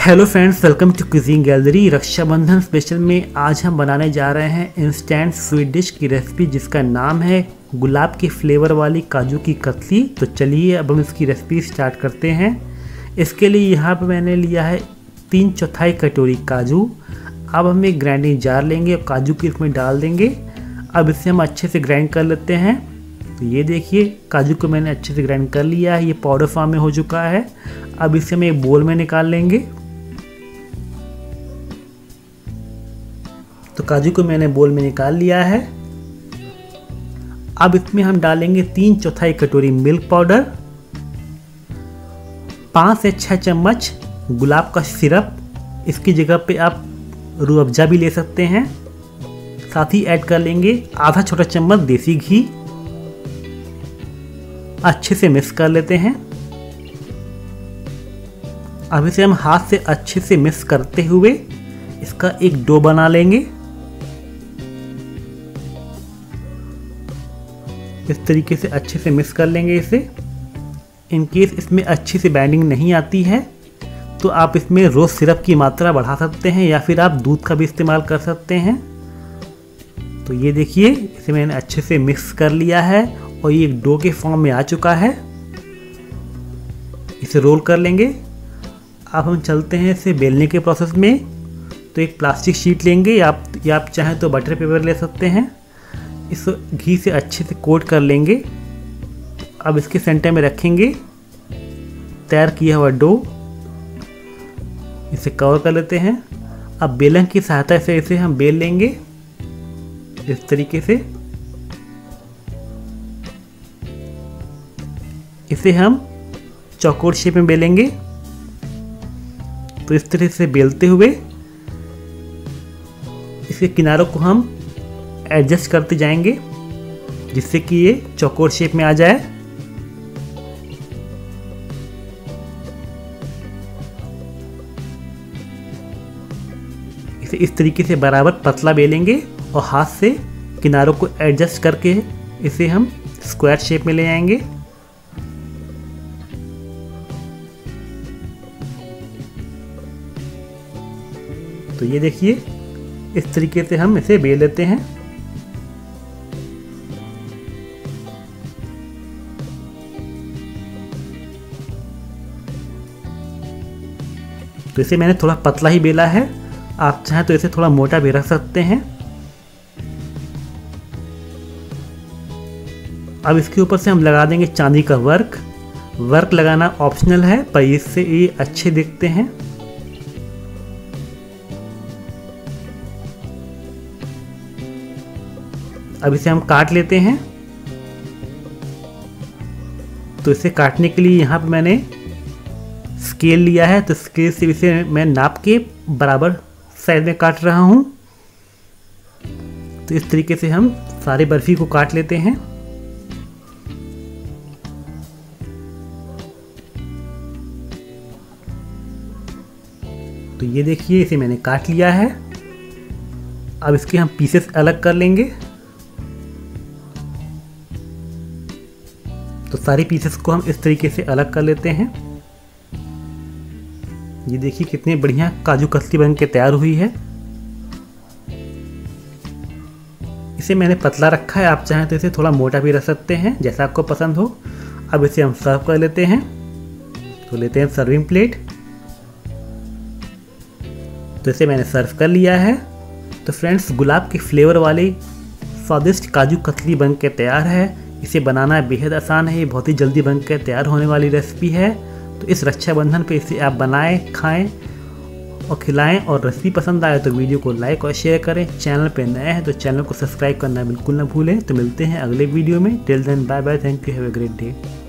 Hello friends, welcome to cuisine gallery. Rakshabandhan special में आज हम बनाने जा रहे हैं इंस्टेंट स्वीट डिश की रेसिपी जिसका नाम है गुलाब के फ्लेवर वाली काजू की कतली। तो चलिए अब हम इसकी रेसिपी स्टार्ट करते हैं। इसके लिए यहाँ पर मैंने लिया है 3/4 कटोरी काजू। अब हम एक ग्राइंडिंग जार लेंगे और काजू की इसमें डाल देंगे। अब इसे हम अच्छे से ग्राइंड कर लेते हैं। तो ये देखिए काजू को मैंने अच्छे से ग्राइंड कर लिया है, ये पाउडर फॉर्म में हो चुका है। अब इसे हम एक बोल में निकाल लेंगे। तो काजू को मैंने बोल में निकाल लिया है। अब इसमें हम डालेंगे 3/4 कटोरी मिल्क पाउडर, 5 से 6 चम्मच गुलाब का सिरप। इसकी जगह पे आप रूह अफ़ज़ा भी ले सकते हैं। साथ ही ऐड कर लेंगे आधा छोटा चम्मच देसी घी। अच्छे से मिक्स कर लेते हैं। अब इसे हम हाथ से अच्छे से मिक्स करते हुए इसका एक डो बना लेंगे। इस तरीके से अच्छे से मिक्स कर लेंगे इसे। इन केस इसमें अच्छी से बाइंडिंग नहीं आती है तो आप इसमें रोज़ सिरप की मात्रा बढ़ा सकते हैं या फिर आप दूध का भी इस्तेमाल कर सकते हैं। तो ये देखिए इसे मैंने अच्छे से मिक्स कर लिया है और ये एक डो के फॉर्म में आ चुका है। इसे रोल कर लेंगे। अब हम चलते हैं इसे बेलने के प्रोसेस में। तो एक प्लास्टिक शीट लेंगे या आप चाहें तो बटर पेपर ले सकते हैं। इस घी से अच्छे से कोट कर लेंगे। अब इसके सेंटर में रखेंगे तैयार किया हुआ डो। इसे कवर कर लेते हैं। अब बेलन की सहायता से इसे हम बेल लेंगे इस तरीके से। इसे हम चौकोर शेप में बेलेंगे। तो इस तरह से बेलते हुए इसके किनारों को हम एडजस्ट करते जाएंगे जिससे कि ये चौकोर शेप में आ जाए। इसे इस तरीके से बराबर पतला बेलेंगे और हाथ से किनारों को एडजस्ट करके इसे हम स्क्वायर शेप में ले आएंगे। तो ये देखिए इस तरीके से हम इसे बेल लेते हैं। तो इसे मैंने थोड़ा पतला ही बेला है, आप चाहें तो इसे थोड़ा मोटा भी रख सकते हैं। अब इसके ऊपर से हम लगा देंगे चांदी का वर्क। वर्क लगाना ऑप्शनल है पर इससे ये अच्छे दिखते हैं। अब इसे हम काट लेते हैं। तो इसे काटने के लिए यहाँ पे मैंने स्केल लिया है। तो स्केल से इसे मैं नाप के बराबर साइज में काट रहा हूँ। तो इस तरीके से हम सारी बर्फी को काट लेते हैं। तो ये देखिए इसे मैंने काट लिया है। अब इसके हम पीसेस अलग कर लेंगे। तो सारी पीसेस को हम इस तरीके से अलग कर लेते हैं। ये देखिए कितनी बढ़िया काजू कतली बन के तैयार हुई है। इसे मैंने पतला रखा है, आप चाहें तो इसे थोड़ा मोटा भी रख सकते हैं जैसा आपको पसंद हो। अब इसे हम सर्व कर लेते हैं। तो लेते हैं सर्विंग प्लेट। तो इसे मैंने सर्व कर लिया है। तो फ्रेंड्स गुलाब के फ्लेवर वाली स्वादिष्ट काजू कतली बन के तैयार है। इसे बनाना बेहद आसान है, ये बहुत ही जल्दी बनकर तैयार होने वाली रेसिपी है। तो इस रक्षाबंधन पे इसे आप बनाएं, खाएं और खिलाएं। और रेसिपी पसंद आए तो वीडियो को लाइक और शेयर करें। चैनल पे नए हैं तो चैनल को सब्सक्राइब करना बिल्कुल ना भूलें। तो मिलते हैं अगले वीडियो में। Till then bye bye, thank you, have a great day.